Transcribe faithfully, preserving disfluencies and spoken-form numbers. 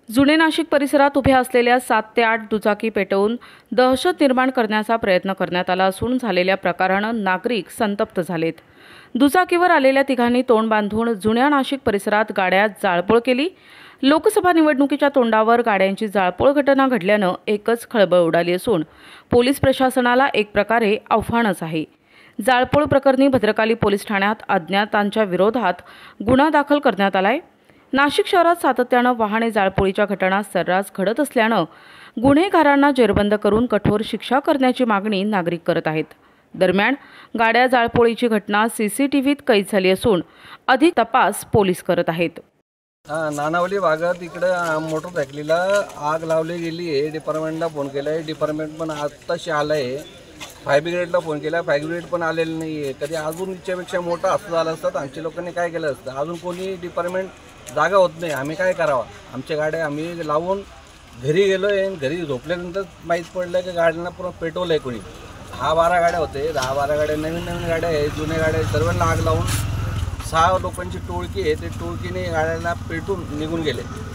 जुने नाशिक परिसरात उभ्या असलेल्या सात ते आठ दुचाकी पेटवून दहशत निर्माण करण्याचा प्रयत्न करण्यात आला असून झालेल्या प्रकारानं नागरिक संतप्त झालेत। दुचाकीवर आलेल्या तिघांनी तोंड बांधून जुन्या नाशिक परिसरात गाड्या जाळपोळ केली। लोकसभा निवडणुकीच्या तोंडावर गाड्यांची जाळपोळ घटना घडल्यानं एकच खळबळ उडाली असून पोलीस प्रशासनाला एक प्रकारे आव्हानच आहे। जाळपोळ प्रकरणी भद्रकाली पोलीस ठाण्यात अज्ञातांच्या विरोधात गुन्हा दाखल करण्यात आलाय। नाशिक शहरात सातत्यानं वाहने जाळपोळीच्या घटना सर्रास घडत असल्यानं गुन्हेगारांना जेरबंद करून कठोर शिक्षा करण्याची मागणी नागरिक करत आहेत। दरम्यान गाड्या जाळपोळीची घटना सीसीटीव्हीत कैद झाली असून अधिक तपास पोलीस करत आहेत। नानावली भागात इकडे मोटरसायकलीला आग लावली गेली आहे। डिपार्टमेंटला फोन केला आहे, डिपार्टमेंट पण आत्ताशी आलं आहे। फायर ब्रिगेडला फोन केला, फायर ब्रिगेड पण आलेलं नाही आहे। कधी अजून इच्छापेक्षा मोठा असं झालं असतं आमच्या लोकांनी काय केलं असतं। अजून कोणी डिपार्टमेंट जागा होत नाही, आम्ही काय करावा। आमच्या गाड्या आम्ही लावून घरी गेलो आहे, घरी झोपल्यानंतर माहीत पडलं की गाड्यांना पूर्ण पेट्रोल आहे। कोणी दहा बारा गाड्या होते, दहा बारा गाड्या नवीन नवीन गाड्या आहे, जुन्या गाड्या सर्वांना आग लावून सहा लोकांची टोळकी आहे, ते टोळकीने गाड्यांना पेटून निघून गेले।